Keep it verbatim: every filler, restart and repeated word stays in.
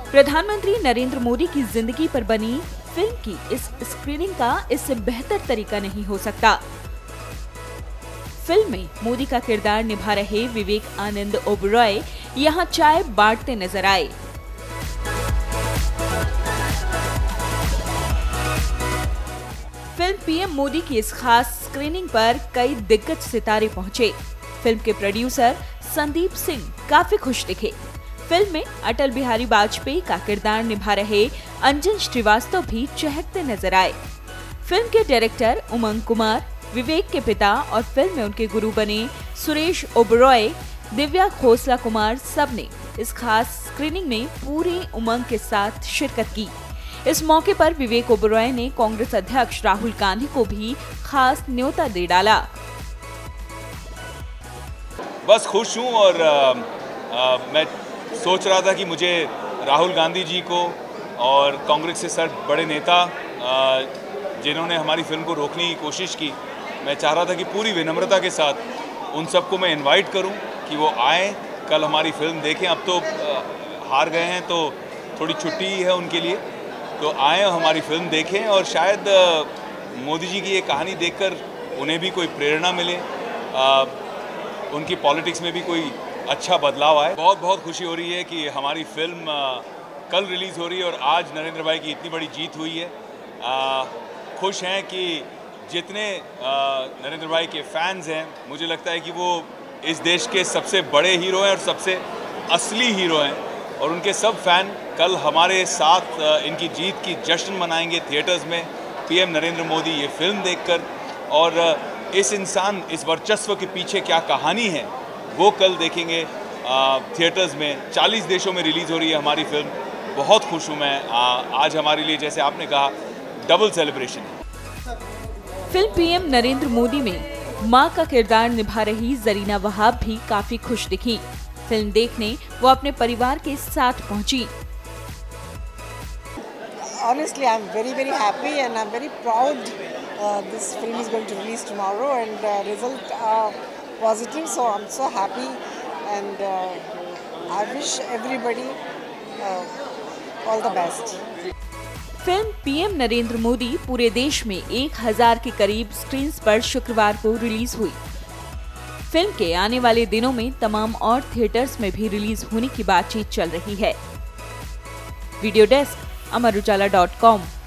प्रधानमंत्री नरेंद्र मोदी की जिंदगी पर बनी फिल्म की इस स्क्रीनिंग का इससे बेहतर तरीका नहीं हो सकता। फिल्म में मोदी का किरदार निभा रहे विवेक आनंद ओबरॉय यहां चाय बांटते नजर आए। फिल्म पीएम मोदी की इस खास स्क्रीनिंग पर कई दिग्गज सितारे पहुंचे। फिल्म के प्रोड्यूसर संदीप सिंह काफी खुश दिखे। फिल्म में अटल बिहारी वाजपेयी का किरदार निभा रहे अंजन श्रीवास्तव भी चहकते नजर आए। फिल्म के डायरेक्टर उमंग कुमार, विवेक के पिता और फिल्म में उनके गुरु बने सुरेश ओबरॉय, दिव्या खोसला कुमार सब ने इस खास स्क्रीनिंग में पूरे उमंग के साथ शिरकत की। इस मौके पर विवेक ओबरॉय ने कांग्रेस अध्यक्ष राहुल गांधी को भी खास न्योता दे डाला। बस खुश हूँ और आ, आ, मैं सोच रहा था कि मुझे राहुल गांधी जी को और कांग्रेस से सर बड़े नेता जिन्होंने हमारी फिल्म को रोकने की कोशिश की, मैं चाह रहा था कि पूरी विनम्रता के साथ उन सबको मैं इनवाइट करूं कि वो आए, कल हमारी फिल्म देखें। अब तो हार गए हैं तो थोड़ी छुट्टी है उनके लिए, तो आए और हमारी फिल्म देखें और शायद मोदी जी की ये कहानी देखकर उन्हें भी कोई प्रेरणा मिले, आ, उनकी पॉलिटिक्स में भी कोई अच्छा बदलाव आए। बहुत बहुत खुशी हो रही है कि हमारी फिल्म आ, कल रिलीज़ हो रही है और आज नरेंद्र भाई की इतनी बड़ी जीत हुई है। आ, खुश हैं कि जितने आ, नरेंद्र भाई के फैंस हैं, मुझे लगता है कि वो इस देश के सबसे बड़े हीरो हैं और सबसे असली हीरो हैं और उनके सब फैन कल हमारे साथ आ, इनकी जीत की जश्न मनाएंगे थिएटर्स में पीएम नरेंद्र मोदी ये फिल्म देखकर। और आ, इस इंसान, इस वर्चस्व के पीछे क्या कहानी है वो कल देखेंगे थिएटर्स में। चालीस देशों में रिलीज़ हो रही है हमारी फिल्म। बहुत खुश हूँ मैं। आ, आज हमारे लिए, जैसे आपने कहा, डबल सेलिब्रेशन है। फिल्म पीएम नरेंद्र मोदी में मां का किरदार निभा रही जरीना वहाब भी काफी खुश दिखी। फिल्म देखने वो अपने परिवार के साथ पहुंची। Honestly, I'm very very happy and I'm very proud. Uh, this film is going to release tomorrow and uh, result are positive, so I'm so happy and uh, I wish everybody uh, all the best. Film PM Narendra Modi पूरे देश में एक हजार के करीब screens पर शुक्रवार को रिलीज हुई। फिल्म के आने वाले दिनों में तमाम और थिएटर्स में भी रिलीज होने की बातचीत चल रही है। Video desk Amar Ujala dot com.